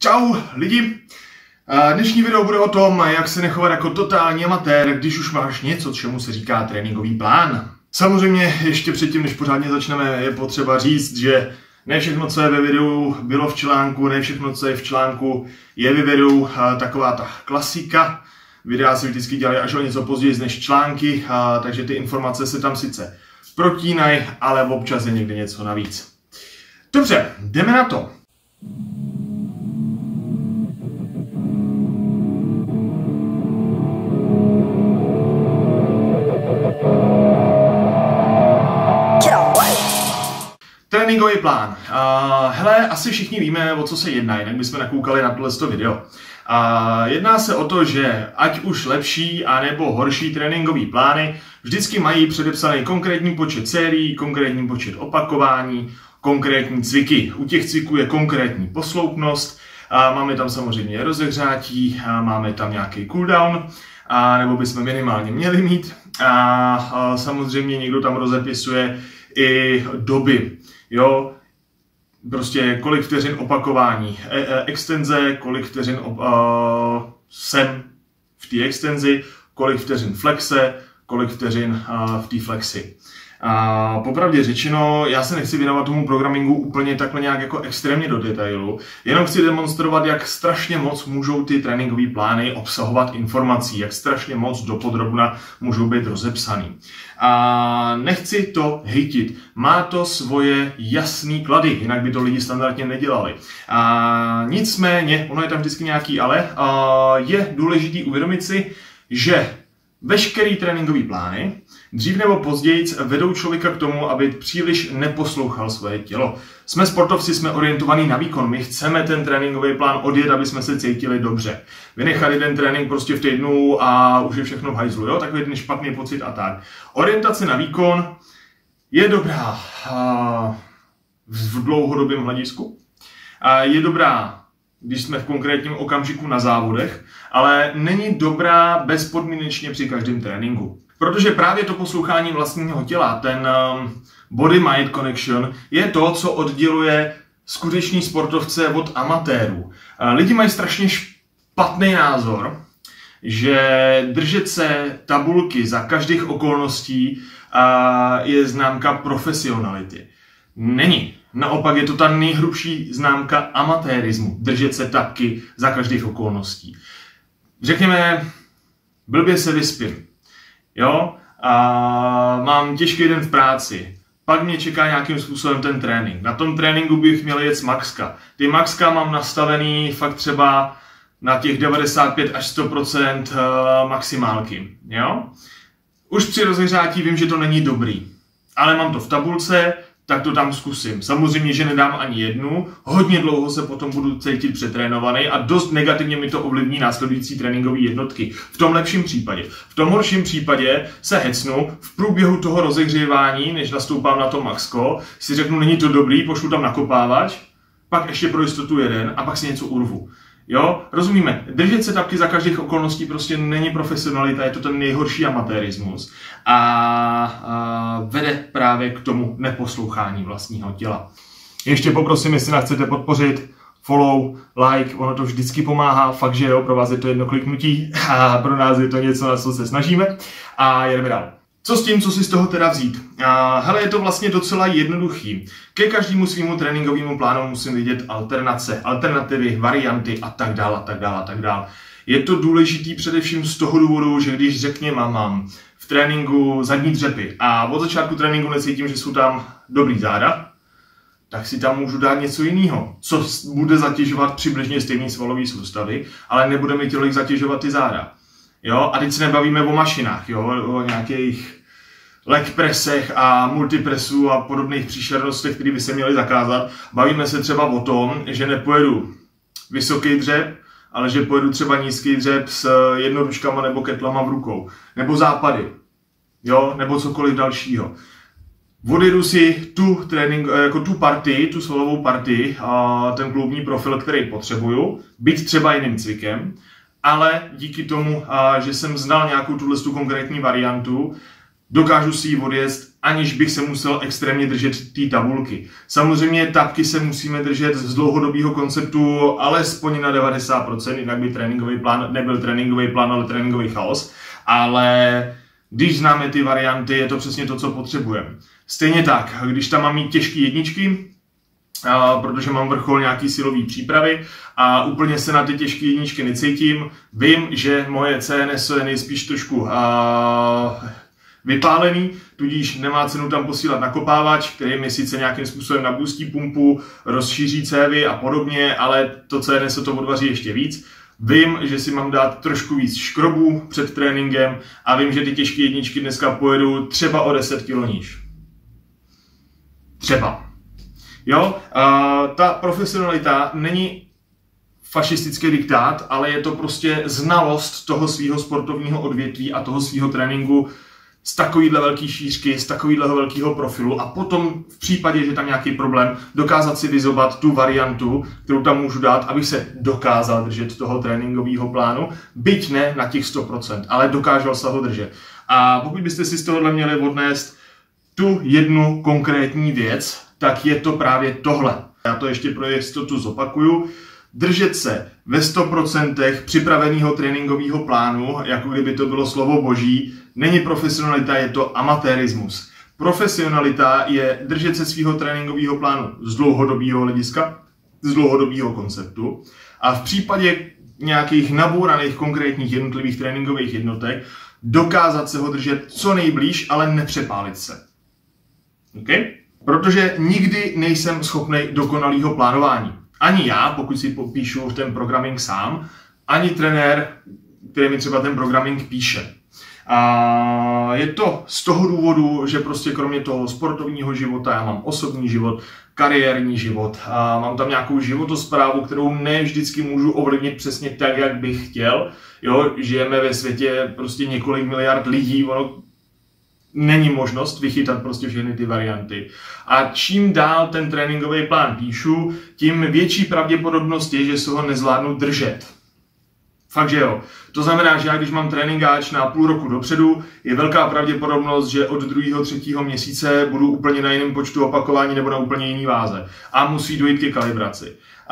Čau lidi! Dnešní video bude o tom, jak se nechovat jako totální amatér, když už máš něco, čemu se říká tréninkový plán. Samozřejmě ještě předtím, než pořádně začneme, je potřeba říct, že ne všechno, co je ve videu, bylo v článku, ne všechno, co je v článku, je ve videu. Taková ta klasika. Videa se vždycky dělají až o něco později než články, takže ty informace se tam sice protínají, ale občas je někde něco navíc. Dobře, jdeme na to. Tréninkový plán. Hele, asi všichni víme, o co se jedná, jinak bychom nakoukali na tohle video. Jedná se o to, že ať už lepší anebo horší tréninkový plány vždycky mají předepsaný konkrétní počet sérií, konkrétní počet opakování, konkrétní cviky. U těch cviků je konkrétní posloupnost, máme tam samozřejmě rozehřátí, máme tam nějaký cooldown, nebo bychom minimálně měli mít. A samozřejmě někdo tam rozepisuje i doby. Jo, prostě kolik vteřin opakování extenze, kolik vteřin sem v té extenzi, kolik vteřin flexe, kolik vteřin v té flexi. Popravdě řečeno, já se nechci věnovat tomu programingu úplně takhle nějak jako extrémně do detailu, jenom chci demonstrovat, jak strašně moc můžou ty tréninkové plány obsahovat informací, jak strašně moc dopodrobna můžou být rozepsaný. Nechci to hejtit, má to svoje jasný klady, jinak by to lidi standardně nedělali. Nicméně, ono je tam vždycky nějaký ale, je důležitý uvědomit si, že veškerý tréninkový plány dřív nebo později vedou člověka k tomu, aby příliš neposlouchal svoje tělo. Jsme sportovci, jsme orientovaní na výkon, my chceme ten tréninkový plán odjet, aby jsme se cítili dobře. Vynechat jeden trénink prostě v týdnu a už je všechno v hajzlu, jo? Takový ten špatný pocit a tak. Orientace na výkon je dobrá v dlouhodobém hledisku. Je dobrá, když jsme v konkrétním okamžiku na závodech, ale není dobrá bezpodmínečně při každém tréninku. Protože právě to poslouchání vlastního těla, ten body-mind connection, je to, co odděluje skutečný sportovce od amatérů. Lidi mají strašně špatný názor, že držet se tabulky za každých okolností je známka profesionality. Není. Naopak je to ta nejhrubší známka amatérismu, držet se tabky za každých okolností. Řekněme, blbě se vyspím, jo, mám těžký den v práci, pak mě čeká nějakým způsobem ten trénink. Na tom tréninku bych měl jet z maxka. Ty maxka mám nastavený fakt třeba na těch 95 až 100% maximálky, jo. Už při rozehřátí vím, že to není dobrý, ale mám to v tabulce, tak to tam zkusím. Samozřejmě, že nedám ani jednu, hodně dlouho se potom budu cítit přetrénovaný a dost negativně mi to ovlivní následující tréninkové jednotky. V tom lepším případě. V tom horším případě se hecnu v průběhu toho rozehřívání, než nastoupám na to maxko, si řeknu, není to dobrý, pošlu tam nakopávač, pak ještě pro jistotu jeden a pak si něco urvu. Jo, rozumíme, držet se tabky za každých okolností prostě není profesionalita, je to ten nejhorší amatérismus a vede právě k tomu neposlouchání vlastního těla. Ještě poprosím, jestli nás chcete podpořit, follow, like, ono to vždycky pomáhá, fakt, že jo, pro vás je to jedno kliknutí a pro nás je to něco, na co se snažíme a jedeme dál. Co s tím, co si z toho teda vzít? Hele, je to vlastně docela jednoduchý. Ke každému svýmu tréninkovému plánu musím vidět alternace, alternativy, varianty a tak dále, a tak dále, a tak dále. Je to důležitý především z toho důvodu, že když řekněme, mám v tréninku zadní dřepy a od začátku tréninku necítím, že jsou tam dobrý záda, tak si tam můžu dát něco jiného, co bude zatěžovat přibližně stejný svalový soustavy, ale nebude mi tolik zatěžovat ty záda. Jo, a teď se nebavíme o mašinách, jo, o nějakých leg presech a multipresu a podobných příšernostech, které by se měly zakázat. Bavíme se třeba o tom, že nepojedu vysoký dřep, ale že pojedu třeba nízký dřep s jednoručkama nebo ketlama v rukou. Nebo západy, jo, nebo cokoliv dalšího. Odjedu si tu partii, tu svalovou partii, ten kloubní profil, který potřebuju, byť třeba jiným cvikem, ale díky tomu, že jsem znal nějakou tu konkrétní variantu, dokážu si ji odjezd aniž bych se musel extrémně držet té tabulky. Samozřejmě tapky se musíme držet z dlouhodobého konceptu alespoň na 90%, jinak by tréninkový plán nebyl tréninkový plán, ale tréninkový chaos. Ale když známe ty varianty, je to přesně to, co potřebujeme. Stejně tak, když tam mám mít těžké jedničky, protože mám vrchol nějaký silový přípravy a úplně se na ty těžké jedničky necítím, vím, že moje CNS je nejspíš trošku vypálený, tudíž nemá cenu tam posílat nakopávač, který mi sice nějakým způsobem nabustí pumpu, rozšíří cévy a podobně, ale to CNS to odvaří ještě víc. Vím, že si mám dát trošku víc škrobů před tréninkem a vím, že ty těžké jedničky dneska pojedu třeba o 10 kg níž. Třeba. Jo, ta profesionalita není fašistický diktát, ale je to prostě znalost toho svého sportovního odvětví a toho svého tréninku z takovýhle velký šířky, z takovýhleho velkého profilu a potom v případě, že tam nějaký problém, dokázat si vyzobat tu variantu, kterou tam můžu dát, abych se dokázal držet toho tréninkového plánu, byť ne na těch 100%, ale dokázal se ho držet. A pokud byste si z tohohle měli odnést tu jednu konkrétní věc, tak je to právě tohle. Já to ještě pro jistotu zopakuju. Držet se ve 100% připraveného tréninkového plánu, jako kdyby to bylo slovo boží, není profesionalita, je to amatérismus. Profesionalita je držet se svého tréninkového plánu z dlouhodobého hlediska, z dlouhodobého konceptu a v případě nějakých nabouraných konkrétních jednotlivých tréninkových jednotek dokázat se ho držet co nejblíž, ale nepřepálit se. Okay? Protože nikdy nejsem schopný dokonalého plánování. Ani já, pokud si popíšu ten programming sám, ani trenér, který mi třeba ten programming píše. A je to z toho důvodu, že prostě kromě toho sportovního života já mám osobní život, kariérní život a mám tam nějakou životosprávu, kterou ne vždycky můžu ovlivnit přesně tak, jak bych chtěl. Jo, žijeme ve světě prostě několik miliard lidí, ono není možnost vychytat prostě všechny ty varianty. A čím dál ten tréninkový plán píšu, tím větší pravděpodobnost je, že se ho nezvládnu držet. Fakt, že jo. To znamená, že já když mám tréninkáč na půl roku dopředu, je velká pravděpodobnost, že od 2. 3. měsíce budu úplně na jiném počtu opakování nebo na úplně jiný váze. A musí dojít ke kalibraci.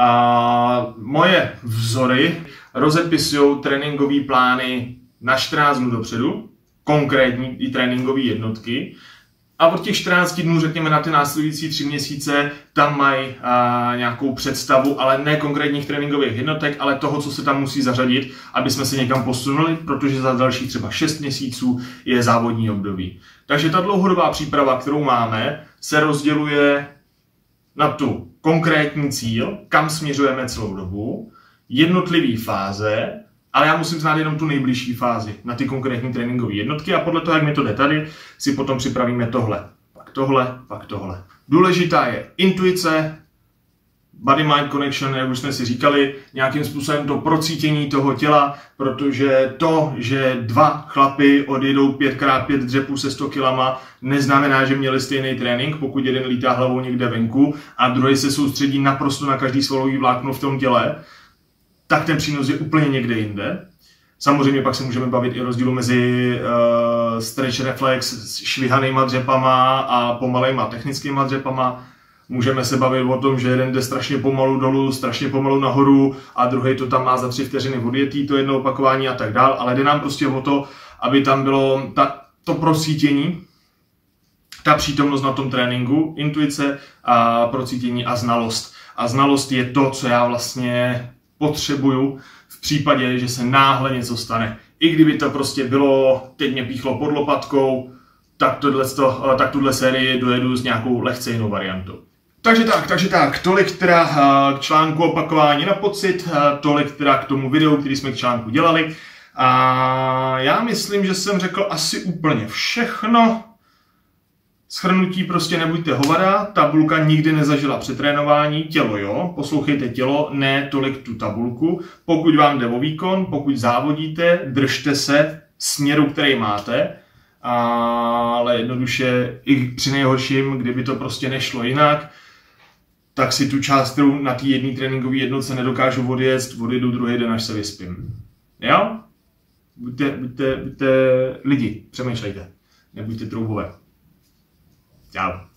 A moje vzory rozepisují tréninkové plány na 14 dnů dopředu, konkrétní i tréninkové jednotky. A od těch 14 dnů, řekněme na ty následující 3 měsíce, tam mají nějakou představu, ale ne konkrétních tréninkových jednotek, ale toho, co se tam musí zařadit, aby jsme se někam posunuli, protože za dalších třeba 6 měsíců je závodní období. Takže ta dlouhodobá příprava, kterou máme, se rozděluje na tu konkrétní cíl, kam směřujeme celou dobu, jednotlivé fáze, ale já musím znát jenom tu nejbližší fázi na ty konkrétní tréninkové jednotky a podle toho, jak mi to jde tady, si potom připravíme tohle, pak tohle, pak tohle. Důležitá je intuice, body-mind connection, jak už jsme si říkali, nějakým způsobem to procítění toho těla, protože to, že 2 chlapy odjedou 5x5 dřepů se 100 kilama, neznamená, že měli stejný trénink, pokud jeden lítá hlavou někde venku a druhý se soustředí naprosto na každý svalový vlákno v tom těle, tak ten přínos je úplně někde jinde. Samozřejmě pak se můžeme bavit i o rozdílu mezi stretch reflex s švihanýma dřepama a pomalejma technickýma dřepama. Můžeme se bavit o tom, že jeden jde strašně pomalu dolů, strašně pomalu nahoru a druhý to tam má za 3 vteřiny odjetý, to jedno opakování a tak dál. Ale jde nám prostě o to, aby tam bylo to prosítění, ta přítomnost na tom tréninku, intuice a procítění a znalost. A znalost je to, co já vlastně potřebuju v případě, že se náhle něco stane. I kdyby to prostě bylo, teď mě píchlo pod lopatkou, tak tuhle sérii dojedu s nějakou lehce jinou variantou. Takže tak, tolik teda k článku opakování na pocit, tolik teda k tomu videu, který jsme k článku dělali. A já myslím, že jsem řekl asi úplně všechno. Shrnutí prostě nebuďte hovada, tabulka nikdy nezažila přetrénování, tělo jo, poslouchejte tělo, ne tolik tu tabulku. Pokud vám jde o výkon, pokud závodíte, držte se směru, který máte, ale jednoduše i při nejhorším, kdyby to prostě nešlo jinak, tak si tu část, kterou na té jedné tréninkové jednotce nedokážu odjedu druhý den, až se vyspím. Jo? Buďte lidi, přemýšlejte, nebuďte troubové. Čau.